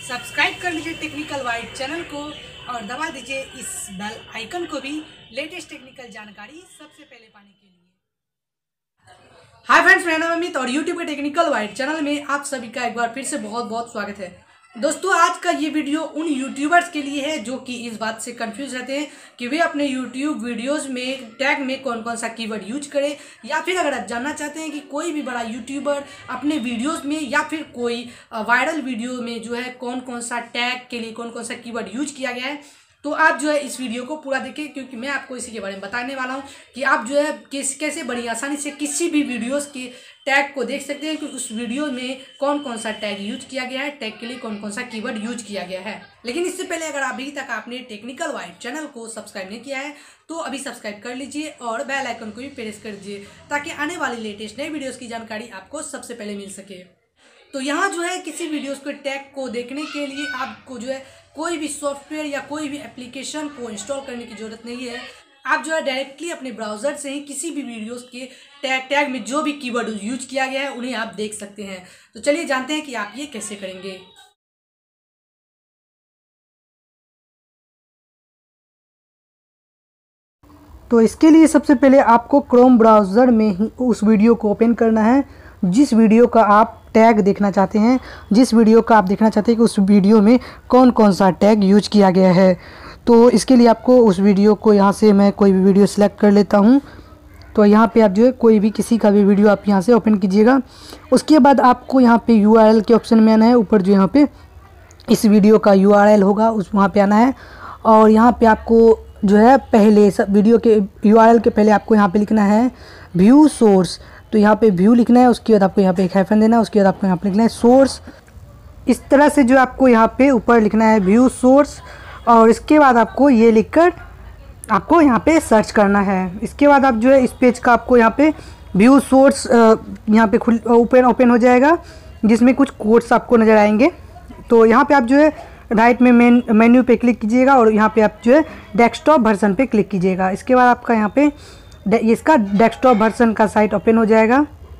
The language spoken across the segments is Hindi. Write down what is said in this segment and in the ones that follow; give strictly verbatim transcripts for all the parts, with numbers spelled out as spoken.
सब्सक्राइब कर लीजिए टेक्निकल वाइड चैनल को और दबा दीजिए इस बेल आइकन को भी लेटेस्ट टेक्निकल जानकारी सबसे पहले पाने के लिए। हाय फ्रेंड्स, मेरा नाम अमित और यूट्यूब के टेक्निकल वाइड चैनल में आप सभी का एक बार फिर से बहुत बहुत स्वागत है। दोस्तों, आज का ये वीडियो उन यूट्यूबर्स के लिए है जो कि इस बात से कंफ्यूज रहते हैं कि वे अपने यूट्यूब वीडियोस में टैग में कौन कौन सा कीवर्ड यूज करें, या फिर अगर आप जानना चाहते हैं कि कोई भी बड़ा यूट्यूबर अपने वीडियोस में या फिर कोई वायरल वीडियो में जो है कौन कौन सा टैग के लिए कौन कौन सा कीवर्ड यूज किया गया है, तो आप जो है इस वीडियो को पूरा देखें, क्योंकि मैं आपको इसी के बारे में बताने वाला हूं कि आप जो है किस कैसे बड़ी आसानी से किसी भी वीडियोस के टैग को देख सकते हैं कि उस वीडियो में कौन कौन सा टैग यूज किया गया है, टैग के लिए कौन कौन सा कीवर्ड यूज किया गया है। लेकिन इससे पहले अगर अभी तक आपने टेक्निकल वाइड चैनल को सब्सक्राइब नहीं किया है तो अभी सब्सक्राइब कर लीजिए और बेल आइकन को भी प्रेस कर दीजिए ताकि आने वाली लेटेस्ट नई वीडियोज़ की जानकारी आपको सबसे पहले मिल सके। तो यहाँ जो है किसी वीडियोस के टैग को देखने के लिए आपको जो है कोई भी सॉफ्टवेयर या कोई भी एप्लीकेशन को इंस्टॉल करने की ज़रूरत नहीं है। आप जो है डायरेक्टली अपने ब्राउज़र से ही किसी भी वीडियोस के टैग टैग में जो भी कीवर्ड यूज किया गया है उन्हें आप देख सकते हैं। तो चलिए जानते हैं कि आप ये कैसे करेंगे। तो इसके लिए सबसे पहले आपको क्रोम ब्राउज़र में ही उस वीडियो को ओपन करना है जिस वीडियो का आप टैग देखना चाहते हैं, जिस वीडियो का आप देखना चाहते हैं कि उस वीडियो में कौन कौन सा टैग यूज किया गया है। तो इसके लिए आपको उस वीडियो को यहाँ से मैं कोई भी वीडियो सेलेक्ट कर लेता हूँ। तो यहाँ पे आप जो है कोई भी किसी का भी वीडियो आप यहाँ से ओपन कीजिएगा। उसके बाद आपको यहाँ पे यू आर एल के ऑप्शन में आना है। ऊपर जो यहाँ पे इस वीडियो का यू आर एल होगा उस वहाँ पे आना है और यहाँ पे आपको जो है पहले सब वीडियो के यू आर एल के पहले आपको यहाँ पे लिखना है व्यू सोर्स। तो यहाँ पे व्यू लिखना है, उसके बाद आपको यहाँ पे एक हाइफन देना है, उसके बाद आपको यहाँ पे लिखना है सोर्स। इस तरह से जो आपको यहाँ पे ऊपर लिखना है व्यू सोर्स और इसके बाद आपको ये लिखकर आपको यहाँ पे सर्च करना है। इसके बाद आप जो है इस पेज का आपको यहाँ पे व्यू सोर्स यहाँ पे खुल ओपन ओपन हो जाएगा जिसमें कुछ कोड्स आपको नज़र आएंगे। तो यहाँ पे आप जो है राइट में मेन मेन्यू पे क्लिक कीजिएगा और यहाँ पे आप जो है डेस्कटॉप वर्जन पे क्लिक कीजिएगा। इसके बाद आपका यहाँ पे इसका डेस्कटॉप वर्जन का साइट ओपन हो जाएगा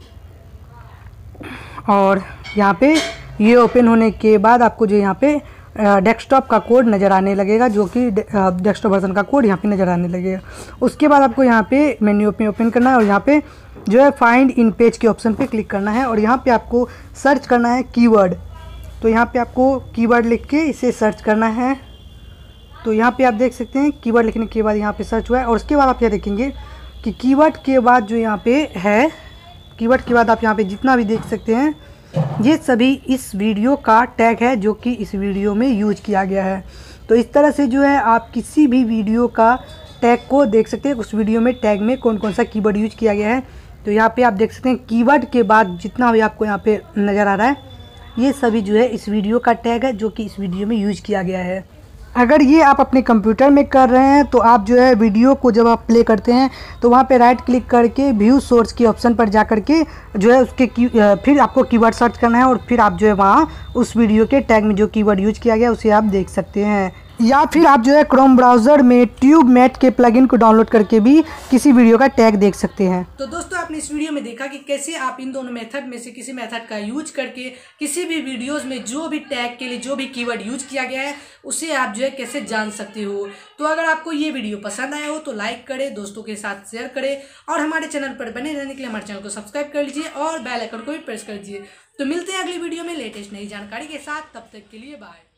और यहाँ पे ये ओपन होने के बाद आपको जो यहाँ पे डेस्कटॉप का कोड नज़र आने लगेगा, जो कि डेस्कटॉप वर्जन का कोड यहाँ पे नज़र आने लगेगा। उसके बाद आपको यहाँ पे मेन्यू पे ओपन करना है और यहाँ पे जो है फाइंड इन पेज के ऑप्शन पे क्लिक करना है और यहाँ पे आपको सर्च करना है कीवर्ड। तो यहाँ पे आपको कीवर्ड लिख के इसे सर्च करना है। तो यहाँ पे आप देख सकते हैं कीवर्ड लिखने के बाद यहाँ पे सर्च हुआ है और उसके बाद आप यह देखेंगे कि कीवर्ड के बाद जो यहाँ पे है, कीवर्ड के बाद आप यहाँ पे जितना भी देख सकते हैं ये सभी इस वीडियो का टैग है जो कि इस वीडियो में यूज किया गया है। तो इस तरह से जो है आप किसी भी वीडियो का टैग को देख सकते हैं, उस वीडियो में टैग में कौन कौन सा कीवर्ड यूज किया गया है। तो यहाँ पे आप देख सकते हैं कीवर्ड के बाद जितना भी आपको यहाँ पे नज़र आ रहा है ये सभी जो है इस वीडियो का टैग है जो कि इस वीडियो में यूज किया गया है। अगर ये आप अपने कंप्यूटर में कर रहे हैं तो आप जो है वीडियो को जब आप प्ले करते हैं तो वहाँ पे राइट क्लिक करके व्यू सोर्स के ऑप्शन पर जा करके जो है उसके की, फिर आपको कीवर्ड सर्च करना है और फिर आप जो है वहाँ उस वीडियो के टैग में जो कीवर्ड यूज किया गया उसे आप देख सकते हैं। या फिर आप जो है क्रोम ब्राउज़र में ट्यूब मैट के प्लगइन को डाउनलोड करके भी किसी वीडियो का टैग देख सकते हैं। तो दोस्तों, आपने इस वीडियो में देखा कि कैसे आप इन दोनों मेथड में से किसी मेथड का यूज करके किसी भी वीडियोस में जो भी टैग के लिए जो भी कीवर्ड यूज किया गया है उसे आप जो है कैसे जान सकते हो। तो अगर आपको ये वीडियो पसंद आया हो तो लाइक करें, दोस्तों के साथ शेयर करें और हमारे चैनल पर बने रहने के लिए हमारे चैनल को सब्सक्राइब कर लीजिए और बेल आइकन को भी प्रेस कर दीजिए। तो मिलते हैं अगली वीडियो में लेटेस्ट नई जानकारी के साथ, तब तक के लिए बाय।